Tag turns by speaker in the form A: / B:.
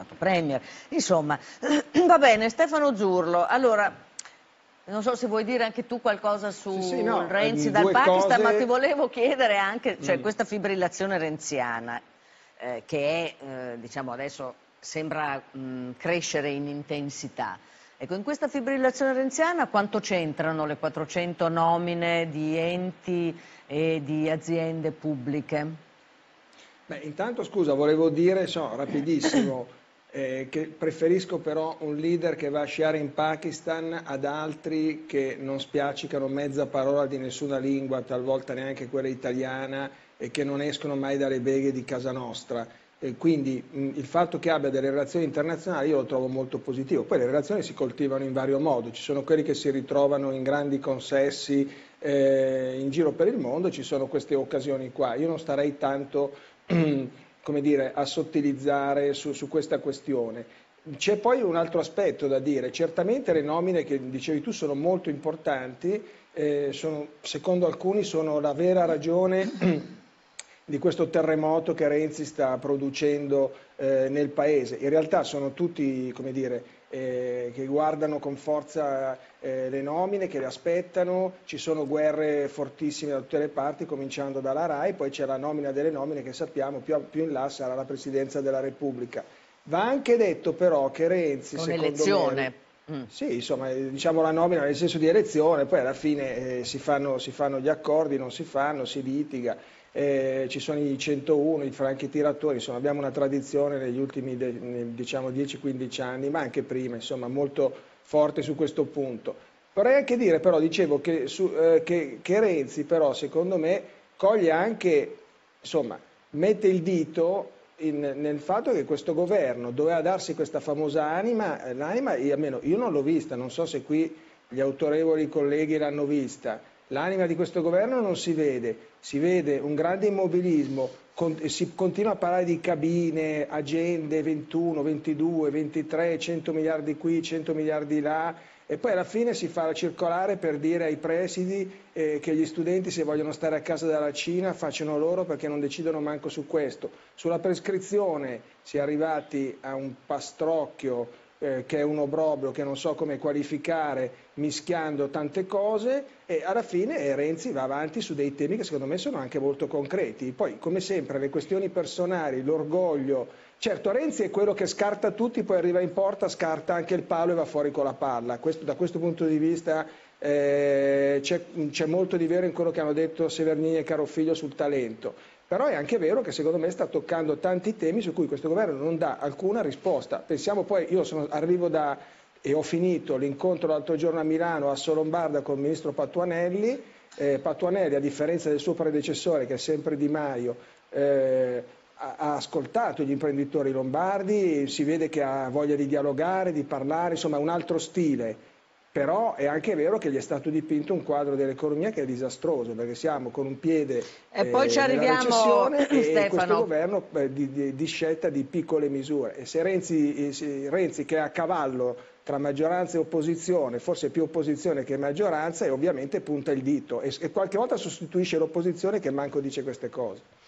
A: stato premier, insomma, va bene. Stefano Zurlo, allora, non so se vuoi dire anche tu qualcosa su
B: Sì, no,
A: Renzi dal
B: due
A: Pakistan, ma ti
B: cose.
A: volevo chiedere anche, cioè questa fibrillazione renziana, che è, diciamo adesso sembra crescere in intensità. Ecco, in questa fibrillazione renziana quanto c'entrano le 400 nomine di enti e di aziende pubbliche?
B: Beh, intanto scusa, volevo dire, rapidissimo, che preferisco però un leader che va a sciare in Pakistan ad altri che non spiaccicano mezza parola di nessuna lingua, talvolta neanche quella italiana, e che non escono mai dalle beghe di casa nostra. Quindi il fatto che abbia delle relazioni internazionali io lo trovo molto positivo. Poi le relazioni si coltivano in vario modo, ci sono quelli che si ritrovano in grandi consessi in giro per il mondo, ci sono queste occasioni qua. Io non starei tanto come dire, a sottilizzare su questa questione. C'è poi un altro aspetto da dire, certamente le nomine che dicevi tu sono molto importanti, secondo alcuni sono la vera ragione di questo terremoto che Renzi sta producendo nel paese. In realtà sono tutti, come dire, che guardano con forza le nomine, che le aspettano, ci sono guerre fortissime da tutte le parti, cominciando dalla RAI, poi c'è la nomina delle nomine che sappiamo più in là sarà la Presidenza della Repubblica. Va anche detto però che Renzi,
A: Con
B: secondo me,
A: elezione. Mm.
B: sì, insomma, diciamo la nomina nel senso di elezione, poi alla fine si fanno gli accordi, non si fanno, si litiga, ci sono i 101, i franchi tiratori, insomma abbiamo una tradizione negli ultimi diciamo 10-15 anni, ma anche prima, insomma, molto forte su questo punto. Vorrei anche dire però, dicevo, che Renzi però secondo me coglie anche, insomma, mette il dito nel fatto che questo governo doveva darsi questa famosa anima, l'anima almeno io non l'ho vista, non so se qui gli autorevoli colleghi l'hanno vista, l'anima di questo governo non si vede un grande immobilismo, si continua a parlare di cabine, agende 21, 22, 23, 100 miliardi qui, 100 miliardi là, e poi alla fine si fa la circolare per dire ai presidi che gli studenti se vogliono stare a casa dalla Cina facciano loro perché non decidono manco su questo. Sulla prescrizione si è arrivati a un pastrocchio che è un obbrobrio che non so come qualificare, mischiando tante cose, e alla fine Renzi va avanti su dei temi che secondo me sono anche molto concreti. Poi, come sempre, le questioni personali, l'orgoglio. Certo, Renzi è quello che scarta tutti, poi arriva in porta, scarta anche il palo e va fuori con la palla. Da questo punto di vista c'è molto di vero in quello che hanno detto Severnini e Carofiglio sul talento. Però è anche vero che secondo me sta toccando tanti temi su cui questo governo non dà alcuna risposta. Pensiamo poi, arrivo e ho finito l'incontro l'altro giorno a Milano, a Solombarda, con il ministro Patuanelli. Patuanelli, a differenza del suo predecessore, che è sempre Di Maio, ha ascoltato gli imprenditori lombardi, si vede che ha voglia di dialogare, di parlare, insomma un altro stile. Però è anche vero che gli è stato dipinto un quadro dell'economia che è disastroso, perché siamo con un piede
A: E poi ci
B: nella
A: arriviamo,
B: recessione e questo
A: Stefano.
B: governo di scelta di piccole misure. E se Renzi che è a cavallo tra maggioranza e opposizione, forse più opposizione che maggioranza, e ovviamente punta il dito e qualche volta sostituisce l'opposizione che manco dice queste cose.